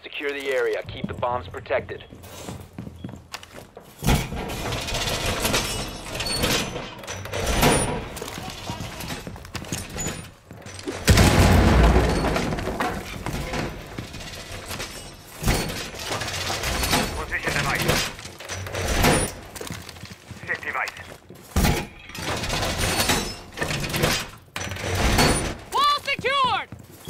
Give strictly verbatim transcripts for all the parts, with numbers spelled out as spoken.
Secure the area. Keep the bombs protected. Position device. Set device. Wall secured!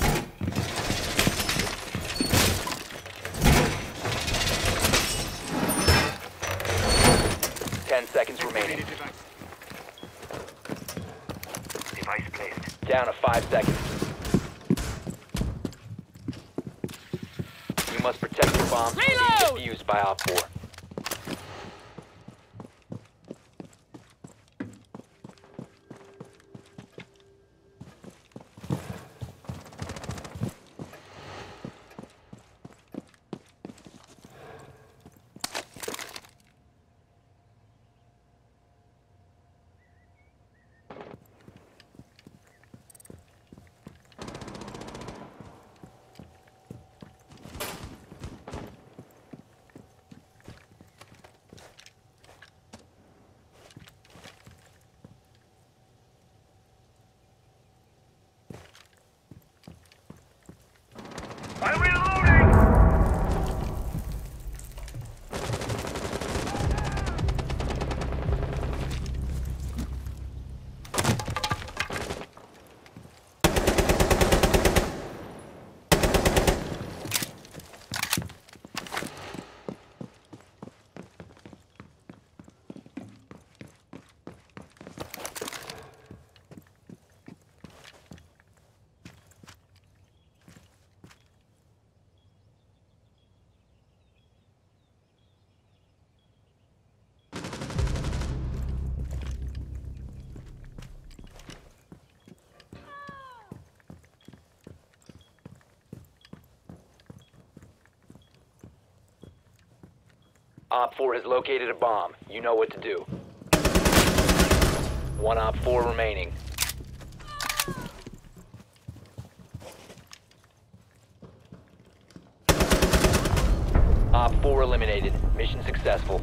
Ten seconds remaining. Device placed. Down to five seconds. You must protect your bombs from Reload! being defused by Op four. I'm reloading! Op four has located a bomb. You know what to do. One Op four remaining. Op four eliminated. Mission successful.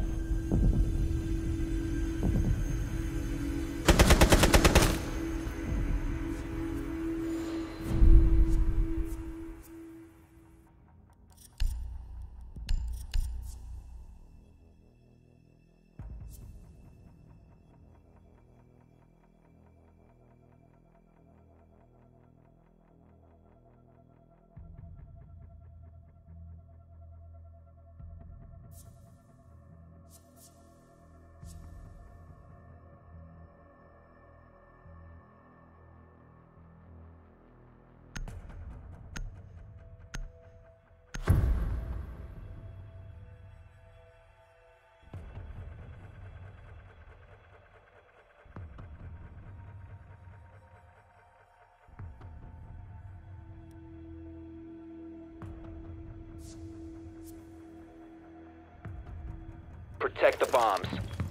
Protect the bombs.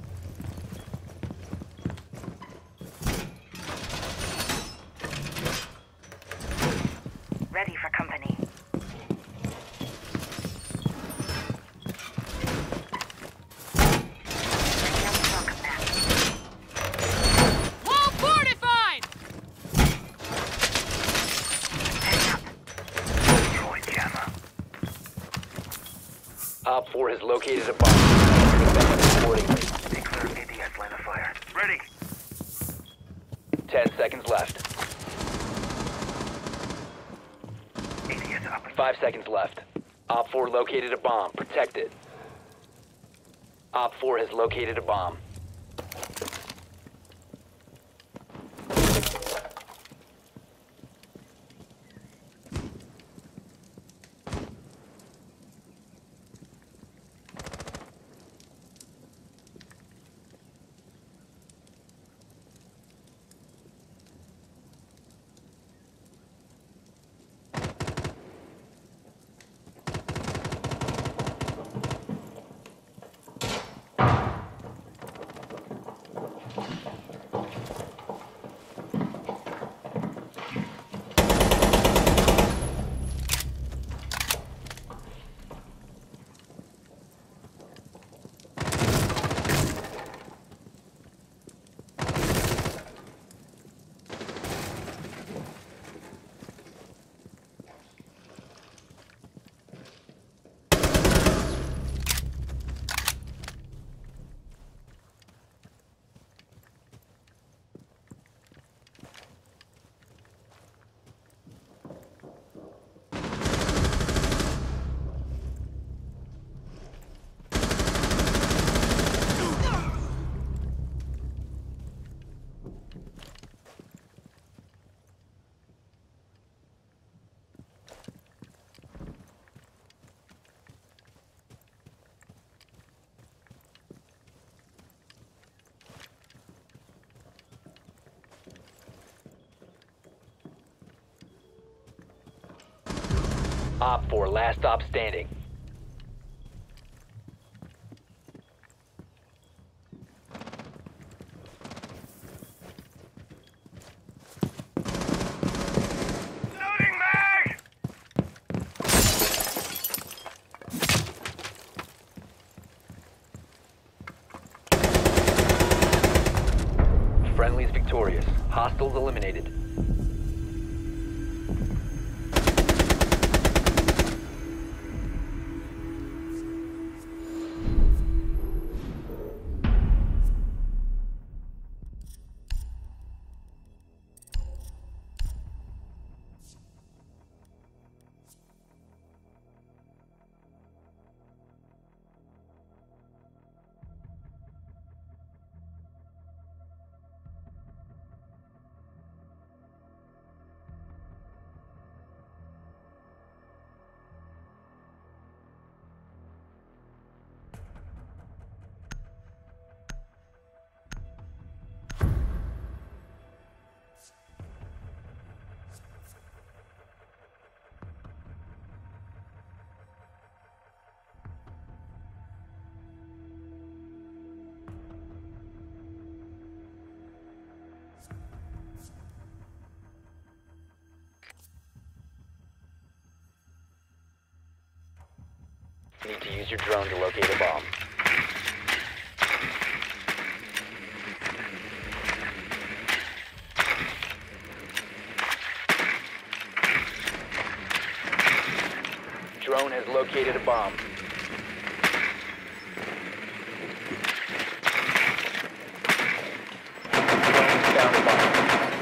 Ready for company. Wall fortified! Destroy jammer. Op four has located a bomb. Accordingly. Declare A D S line of fire. Ready. Ten seconds left. A D S up and Five seconds left. Op four located a bomb. Protect it. Op four has located a bomb. Op four, last stop standing. Loading mag! Friendly's victorious. Hostiles eliminated. You need to use your drone to locate a bomb. Drone has located a bomb. Drone has found a bomb.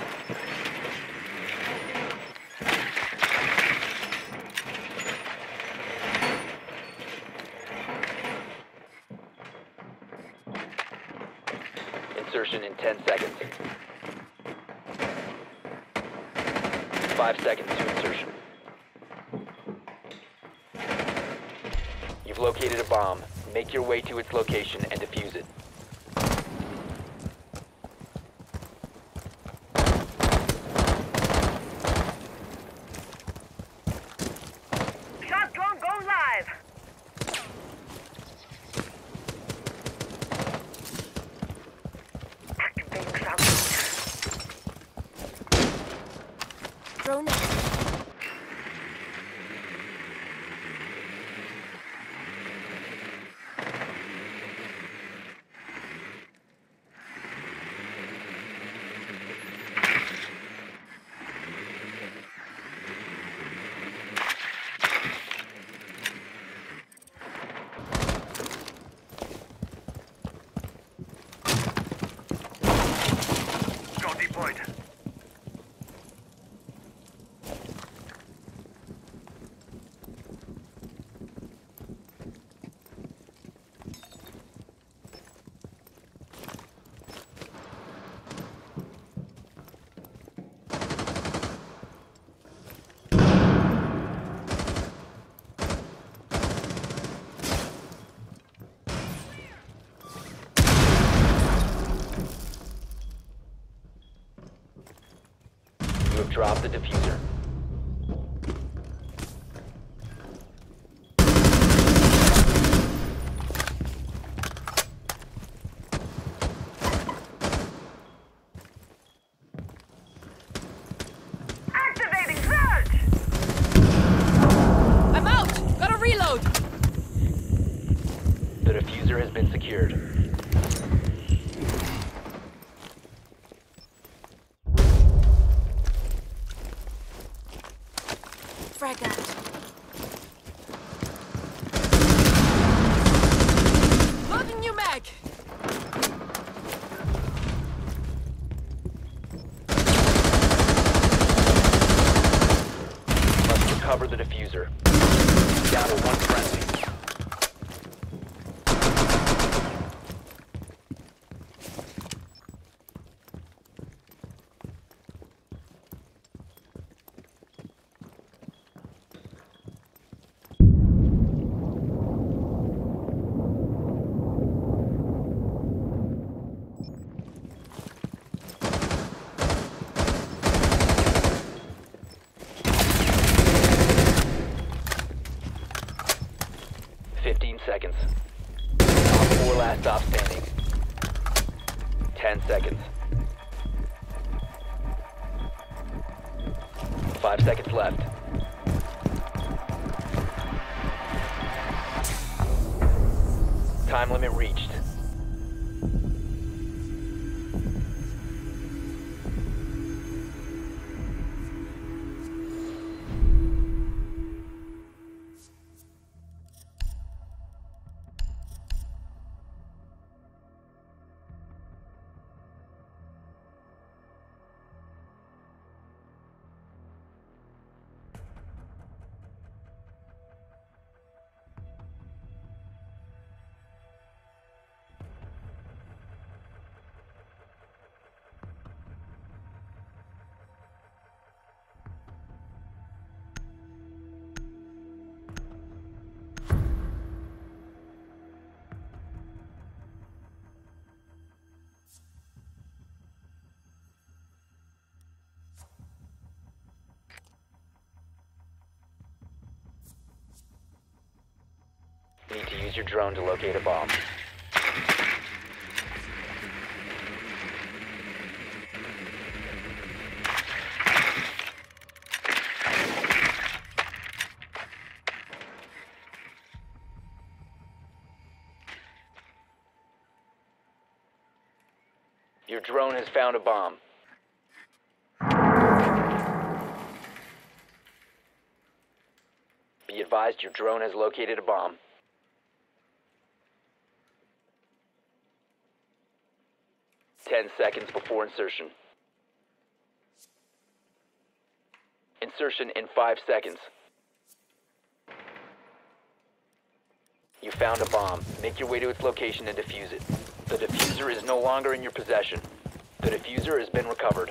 Insertion in ten seconds. Five seconds to insertion. You've located a bomb. Make your way to its location and defuse it. Shot drone go live! Activating sound. Drone out. Go deployed. You have dropped the diffuser. Activating surge! I'm out! Gotta reload! The diffuser has been secured. Frag out. Loading new mag! Must recover the diffuser. Down to one friendly. seconds. Op four last stop standing. ten seconds. Five seconds left. Time limit reached. You need to use your drone to locate a bomb. Your drone has found a bomb. Be advised, your drone has located a bomb. Ten seconds before insertion. Insertion in five seconds. You found a bomb. Make your way to its location and defuse it. The diffuser is no longer in your possession. The diffuser has been recovered.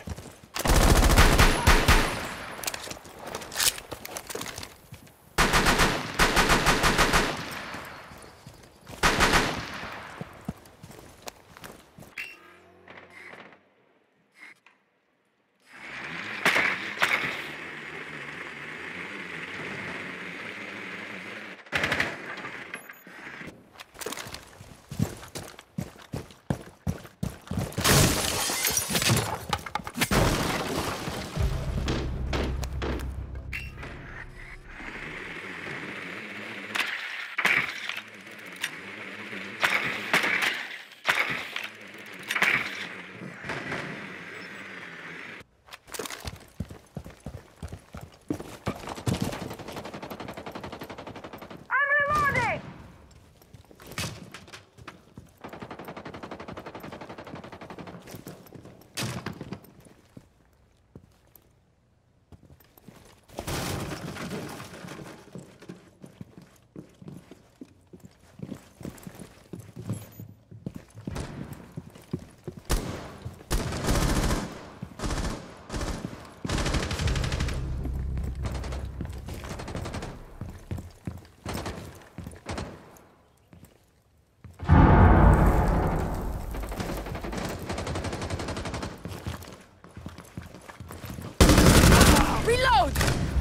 Reload!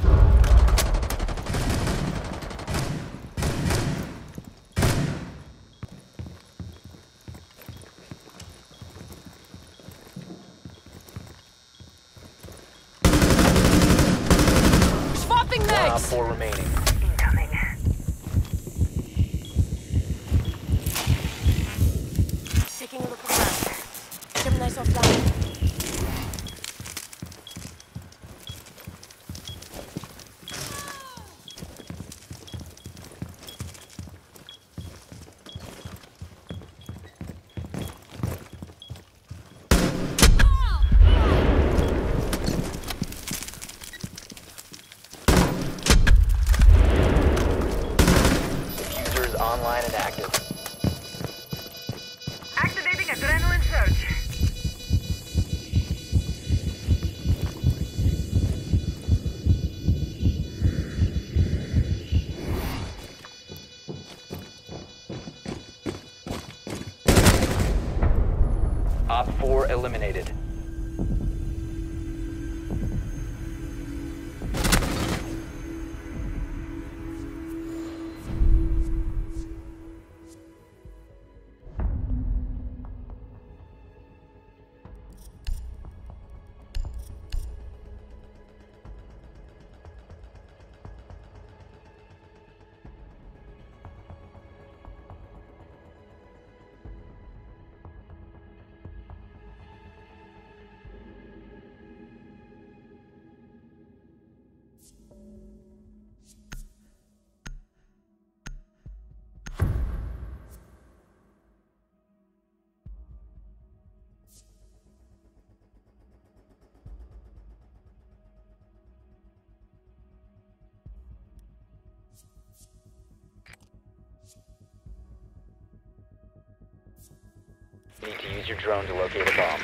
Swapping One op mags! four remaining. Incoming. Taking a look around. Gemini's offline. Diffuser is online and active. Activating adrenaline surge. Op four eliminated. You need to use your drone to locate a bomb.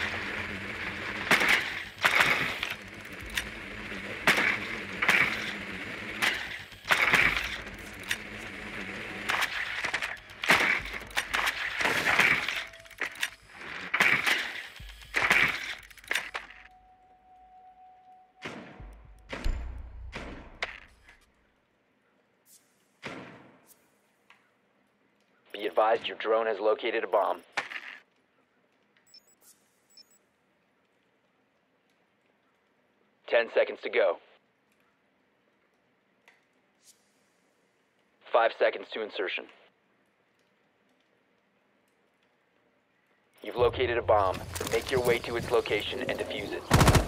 Be advised your drone has located a bomb. Ten seconds to go. Five seconds to insertion. You've located a bomb. Make your way to its location and defuse it.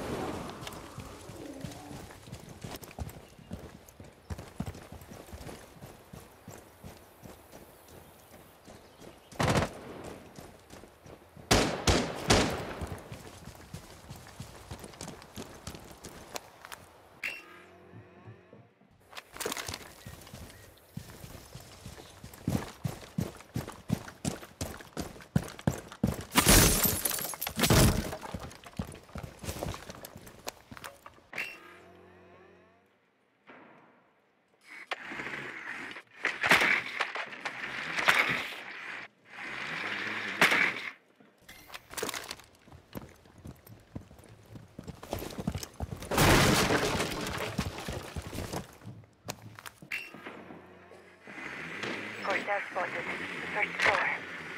Hostile spotted. First floor.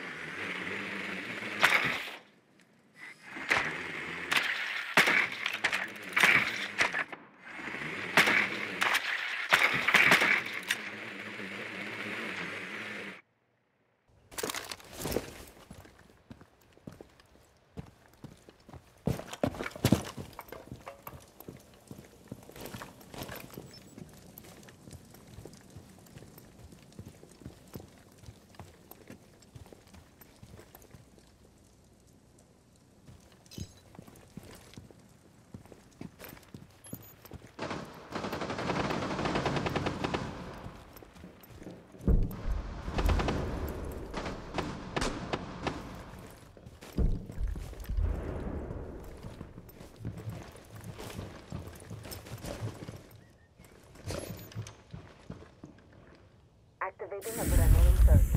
Activating adrenaline surge.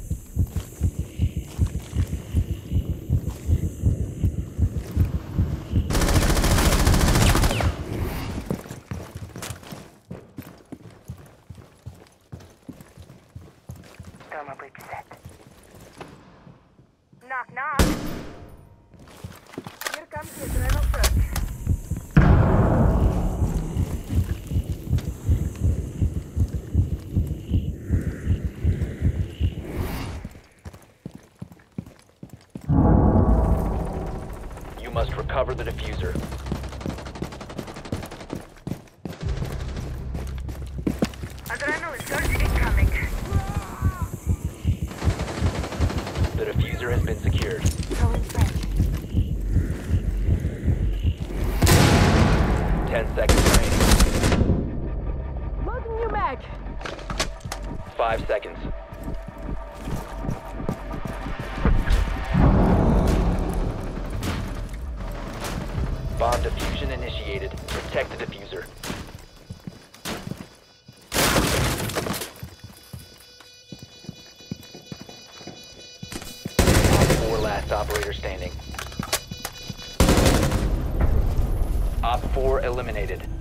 Thermal break set. Knock, knock. Here comes the adrenaline surge. Must recover the diffuser. Adrenaline surge incoming. The diffuser has been secured. Throwing frag. Ten seconds remaining. Loading new mag. Five seconds. Bomb diffusion initiated. Protect the diffuser. Op four last operator standing. Op four eliminated.